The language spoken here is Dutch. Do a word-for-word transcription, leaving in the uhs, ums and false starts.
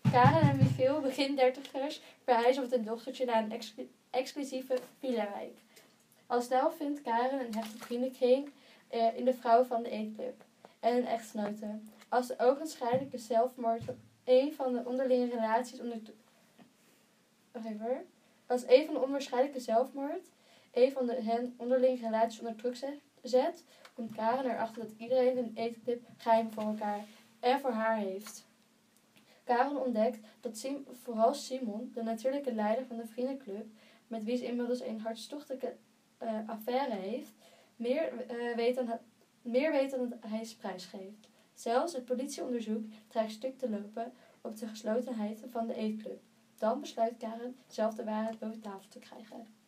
Karen en Michiel, begin dertigers, verhuizen met een dochtertje naar een exclu- exclusieve villa-wijk. Al snel vindt Karen een hechte vriendenkring uh, in de vrouw van de eetclub en een echtgenote. Als de ogenschijnlijke zelfmoord een van de onderlinge relaties onder... Als een van de onwaarschijnlijke zelfmoord een van de hen onderlinge relaties onder druk zet, zet, komt Karen erachter dat iedereen in de eetclub geheimen voor elkaar en voor haar heeft. Karen ontdekt dat Sim, vooral Simon, de natuurlijke leider van de vriendenclub, met wie ze inmiddels een hartstochtelijke uh, affaire heeft, meer, uh, weet dan, meer weet dan hij is prijsgeeft. Zelfs het politieonderzoek dreigt stuk te lopen op de geslotenheid van de eetclub. Dan besluit Karen zelf de waarheid boven tafel te krijgen.